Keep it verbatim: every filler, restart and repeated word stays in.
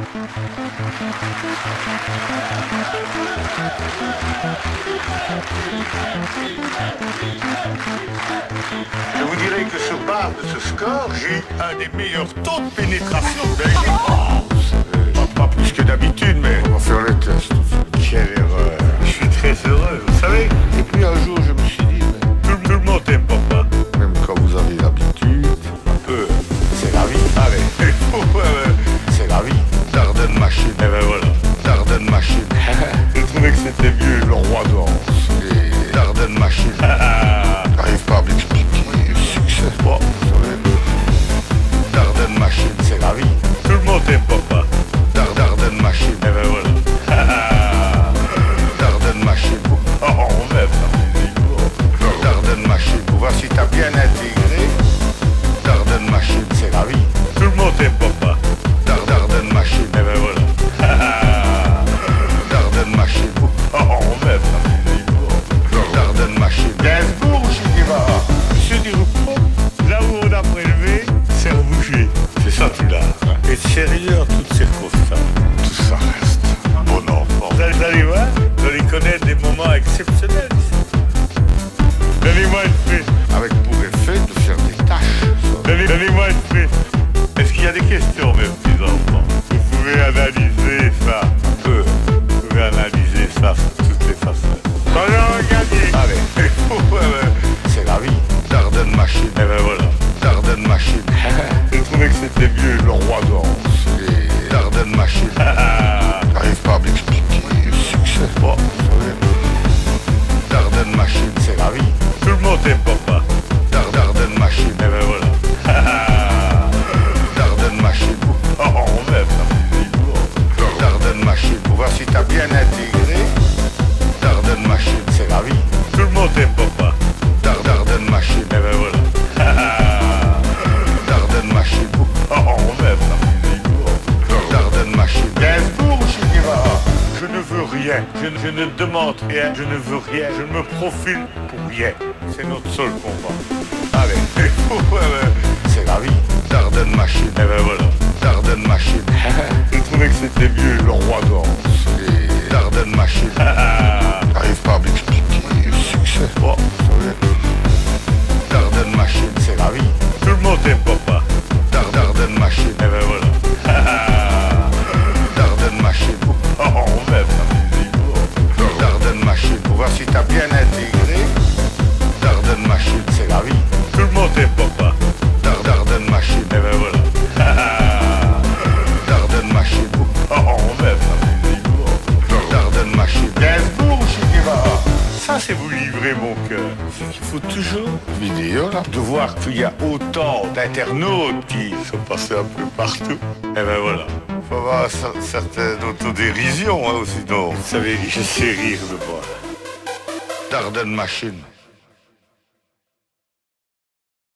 Je vous dirais que sur base de ce score, j'ai eu un des meilleurs taux de pénétration de Belgique. Oh, pas, pas plus que d'habitude, mais on va faire les tests. Quelle erreur. Je suis très heureux, vous savez. Et puis un jour, je me suis dit, mais tout, tout le monde t'aime, papa. Même quand vous avez l'habitude, un peu, c'est la vie. Allez, c'est la vie. Dardenne machine. Et ben voilà. Dardenne machine. Je trouvais que c'était mieux. Le roi danse. Et Dardenne machine. J'arrive pas à m'expliquer le succès. Bon, vous savez. Dardenne machine, c'est la vie. Tout le monde t'aime, papa. Dar Dardenne machine. Et ben voilà. Dardenne machine. Oh, on m'aime. Dardenne machine. Pour voir si t'as bien intégré. Dardenne machine, c'est la vie. Tout le monde t'aime, papa. Dar Dardenne machine. Et ben voilà. Dardenne machine. Oh, on m'aime. Dardenne machine. Gainsbourg, je dis bah. Monsieur Duroupeau, là où on a prélevé, c'est rebouché. C'est ça tout l'art. Et sérieux en toutes circonstances. Tout ça reste un bon enfant. Vous allez voir, vous allez connaître des moments exceptionnels. Donnez-moi une fée. Avec pour effet de faire des tâches. Donnez, Donnez-moi une fée. Est-ce qu'il y a des questions, mes petits enfants? Vous pouvez analyser ça un peu. Vous pouvez analyser ça sous toutes les facettes. T'en as gagné. Allez, c'est la vie. Dardenne machine. Et ben voilà. Dardenne machine. Je trouvais que c'était mieux. Le roi danse. Et Dardenne machine. J'arrive pas à m'expliquer le succès. Bon, vous savez. Dardenne machine, c'est la vie. Tout le monde t'aime, papa. Dar Dardenne machine. Et ben voilà. Dardenne machine. Oh, on m'aime. Dardenne machine. Pour voir si t'as bien intégré. Dardenne machine, c'est la vie. Tout le monde t'aime, papa. Dar Dardenne machine. Et ben voilà. Dardenne machine. Oh, on m'aime. Dardenne machine. Gainsbourg, je dis bah. Je ne veux rien, je, je ne demande rien, je ne veux rien, je ne me profile pour rien. C'est notre seul combat. Allez, c'est la vie. Dardenne machine. Et ben voilà. Dardenne machine. Je trouvais que c'était mieux. Le roi danse. Et Dardenne machine. J'arrive pas à m'expliquer le succès. Bon, vous savez. Dardenne machine, c'est la vie. Tout le monde t'aime, papa. Dar Dardenne machine. Et ben voilà. Dardenne machine. Oh, on m'aime. Dardenne machine. Pour voir si t'as bien intégré. Dardenne machine, c'est la vie. Tout le monde t'aime, papa. Dar Dardenne machine. Et ben voilà. Dardenne machine. Oh, on m'aime. Dardenne machine. Gainsbourg, je dis bah. Ça, c'est vous livrer mon cœur. C'est qu'il faut toujours vidéo là, de voir qu'il y a autant d'internautes qui sont passés un peu partout. Et ben voilà. Faut avoir une certaine autodérision, hein, sinon. Vous savez, je sais rire de moi. Dardenne machine.